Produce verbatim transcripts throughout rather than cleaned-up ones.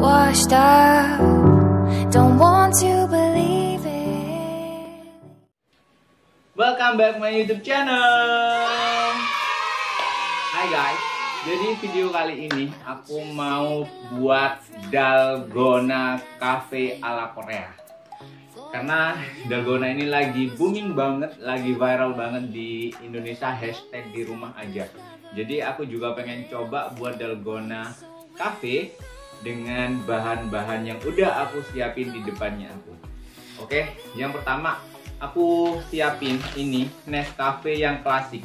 washed up, don't want to believe it. Welcome back my YouTube channel. Hai guys, jadi video kali ini aku mau buat dalgona cafe ala Korea. Karena dalgona ini lagi booming banget, lagi viral banget di Indonesia, hashtag di rumah aja. Jadi aku juga pengen coba buat dalgona cafe dengan bahan-bahan yang udah aku siapin di depannya aku. Oke, yang pertama aku siapin ini Nescafe yang klasik.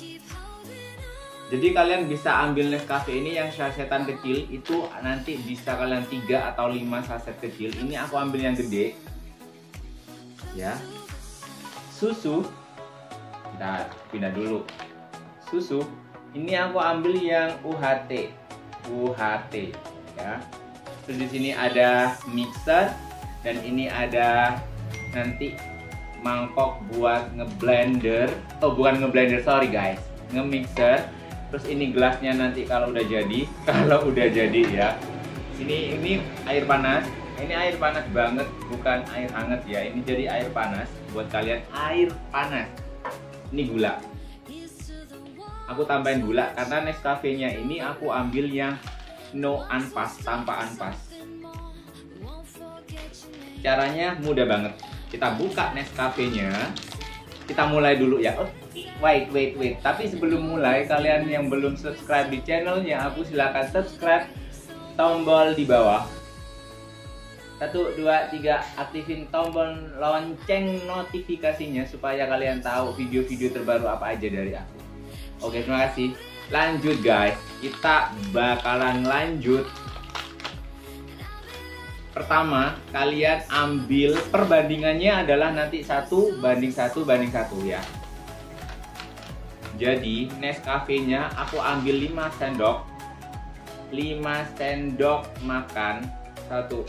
Jadi kalian bisa ambil Nescafe ini yang sasetan kecil, itu nanti bisa kalian tiga atau lima saset kecil. Ini aku ambil yang gede. Ya. Susu. Kita pindah dulu. Susu. Ini aku ambil yang U H T. U H T. Ya. Terus di sini ada mixer dan ini ada nanti mangkok buat ngeblender. Oh, bukan ngeblender, sorry guys. Ngemixer. Terus ini gelasnya nanti kalau udah jadi, kalau udah jadi ya. Sini ini air panas. Ini air panas banget, bukan air hangat ya. Ini jadi air panas buat kalian, air panas. Ini gula. Aku tambahin gula karena Nescafe-nya ini aku ambil yang no anpas, tanpa anpas. Caranya mudah banget. Kita buka Nescafe-nya. Kita mulai dulu ya. Oh, wait, wait, wait. Tapi sebelum mulai, kalian yang belum subscribe di channelnya aku, silahkan subscribe, tombol di bawah. Satu, dua, tiga, aktifin tombol lonceng notifikasinya supaya kalian tahu video-video terbaru apa aja dari aku. Oke, terima kasih. Lanjut guys, kita bakalan lanjut. Pertama, kalian ambil perbandingannya adalah nanti satu banding satu banding satu ya. Jadi Nescafe-nya aku ambil lima sendok. lima sendok makan. Satu,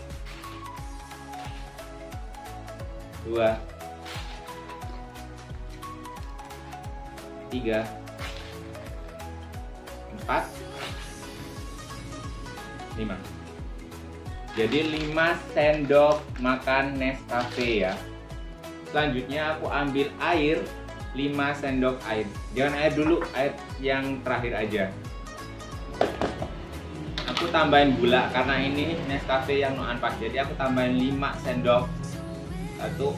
dua, tiga, empat, lima. Jadi lima sendok makan Nescafe ya. Selanjutnya aku ambil air, lima sendok air. Jangan air dulu, air yang terakhir aja. Aku tambahin gula karena ini Nescafe yang no anpas. Jadi aku tambahin lima sendok. Satu,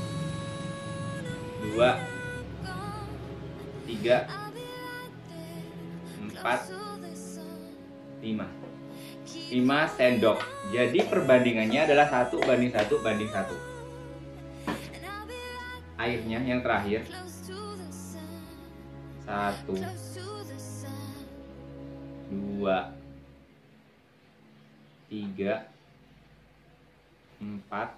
dua, tiga, empat, lima. lima sendok. Jadi perbandingannya adalah satu banding satu banding satu. Airnya yang terakhir. Satu, dua, tiga, empat,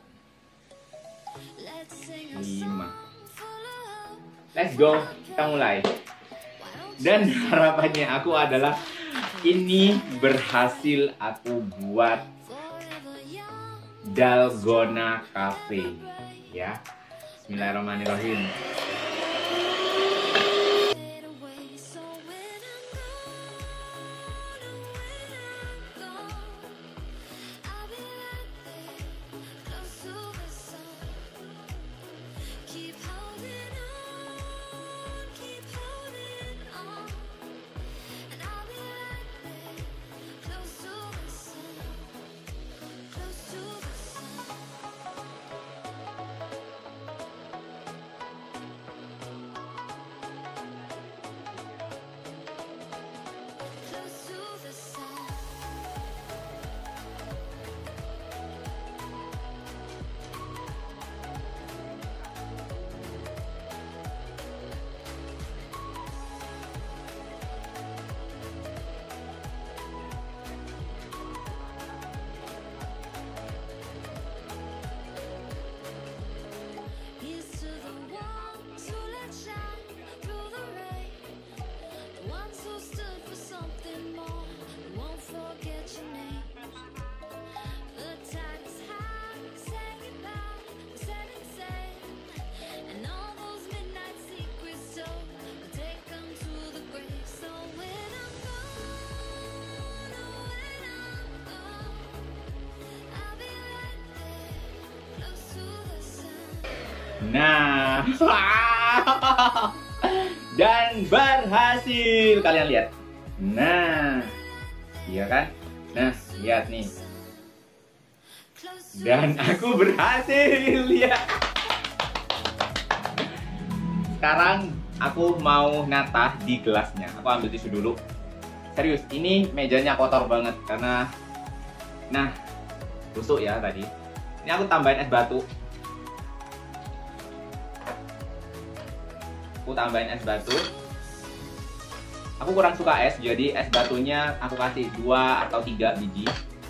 lima. Let's go, kita mulai. Dan harapannya aku adalah ini berhasil aku buat dalgona cafe ya. Bismillahirrahmanirrahim. Nah, dan berhasil, kalian lihat. Nah, iya kan? Nah, lihat nih. Dan aku berhasil, lihat. Sekarang aku mau nata di gelasnya. Aku ambil tisu dulu. Serius, ini mejanya kotor banget karena, nah, busuk ya tadi. Ini aku tambahin es batu. Aku tambahin es batu. Aku kurang suka es, jadi es batunya aku kasih dua atau tiga biji.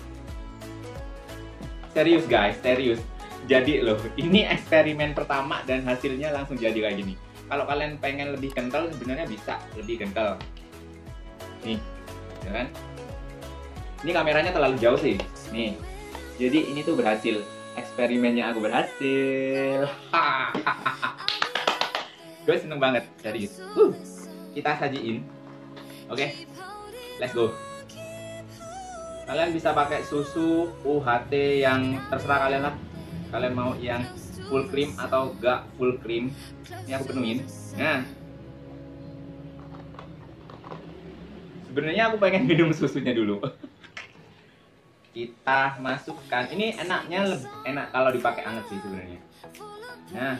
Serius guys, serius. Jadi loh, ini eksperimen pertama dan hasilnya langsung jadi kayak gini. Kalau kalian pengen lebih kental, sebenarnya bisa lebih kental. Nih, ya kan? Ini kameranya terlalu jauh sih. Nih, jadi ini tuh berhasil. Eksperimennya aku berhasil. Gue seneng banget, serius. Uh, kita sajiin. Oke, okay, let's go. Kalian bisa pakai susu U H T yang terserah kalian lah. Kalian mau yang full cream atau gak full cream. Ini aku penuhin. Nah, sebenarnya aku pengen minum susunya dulu. Kita masukkan. Ini enaknya lebih enak kalau dipakai anget sih sebenarnya. Nah,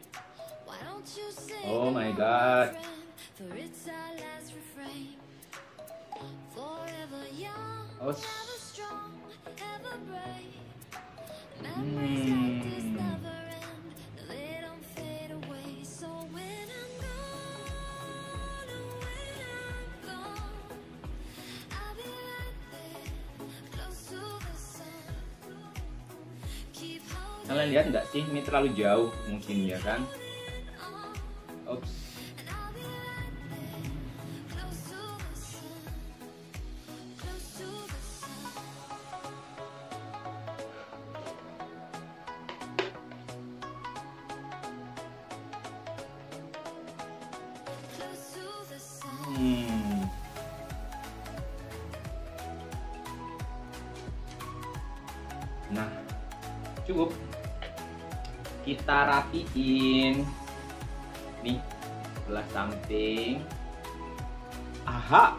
oh my god. Oh. Hmm. Kalian lihat nggak sih, ini terlalu jauh mungkin ya kan? Oops. Hmm. Nah, cukup. Kita rapiin. Nih, sebelah samping. Aha.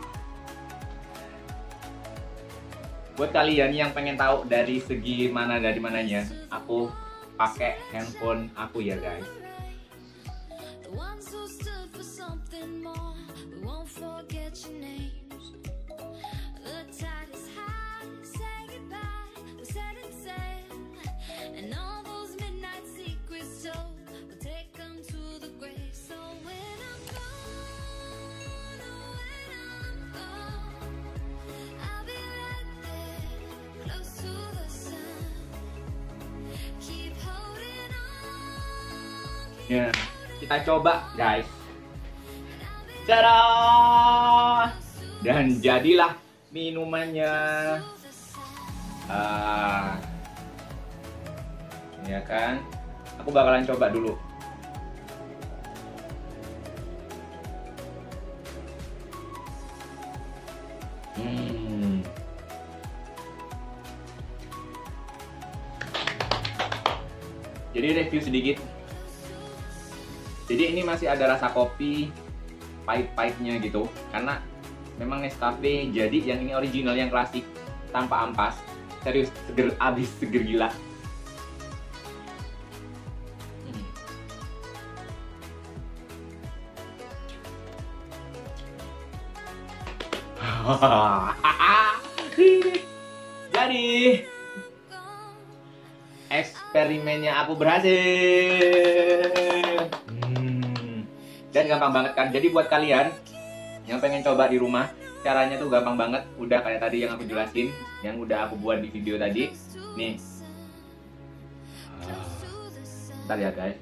Buat kalian yang pengen tahu dari segi mana dari mananya, aku pakai handphone aku ya guys. Ya, kita coba guys. Tada! Dan jadilah minumannya. Ah, ya kan? Aku bakalan coba dulu. Hmm. Jadi review sedikit. Jadi ini masih ada rasa kopi, pahit-pahitnya gitu. Karena memang Nescafe, jadi yang ini original, yang klasik, tanpa ampas. Serius, seger abis, seger gila. Jadi eksperimennya aku berhasil. Hmm. Dan gampang banget kan. Jadi buat kalian yang pengen coba di rumah, caranya tuh gampang banget. Udah kayak tadi yang aku jelasin, yang udah aku buat di video tadi. Nih. Bentar ya guys.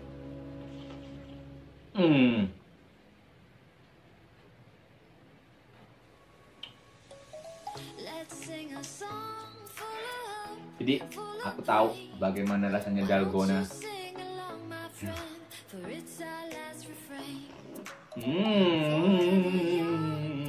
Hmm. Jadi aku tahu bagaimana rasanya dalgona. Hmm.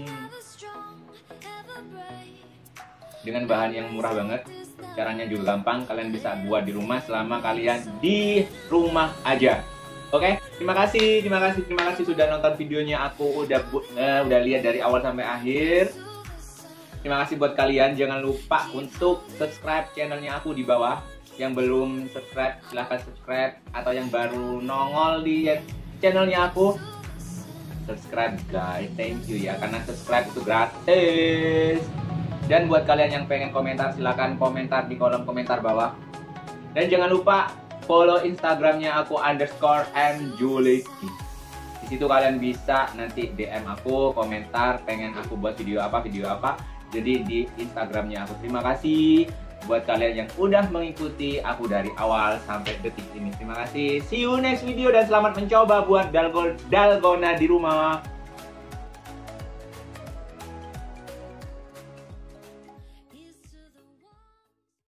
Dengan bahan yang murah banget, caranya juga gampang. Kalian bisa buat di rumah selama kalian di rumah aja. Oke, terima kasih, terima kasih, terima kasih sudah nonton videonya. Aku udah uh, udah lihat dari awal sampai akhir. Terima kasih buat kalian. Jangan lupa untuk subscribe channelnya aku di bawah. Yang belum subscribe, silahkan subscribe. Atau yang baru nongol di channelnya aku, subscribe guys. Thank you ya, karena subscribe itu gratis. Dan buat kalian yang pengen komentar, silahkan komentar di kolom komentar bawah. Dan jangan lupa follow Instagramnya aku underscore mjuliki. Di situ kalian bisa nanti D M aku, komentar, pengen aku buat video apa, video apa. Jadi di Instagramnya aku. Terima kasih buat kalian yang udah mengikuti aku dari awal sampai detik ini. Terima kasih. See you next video dan selamat mencoba buat dalgona di rumah.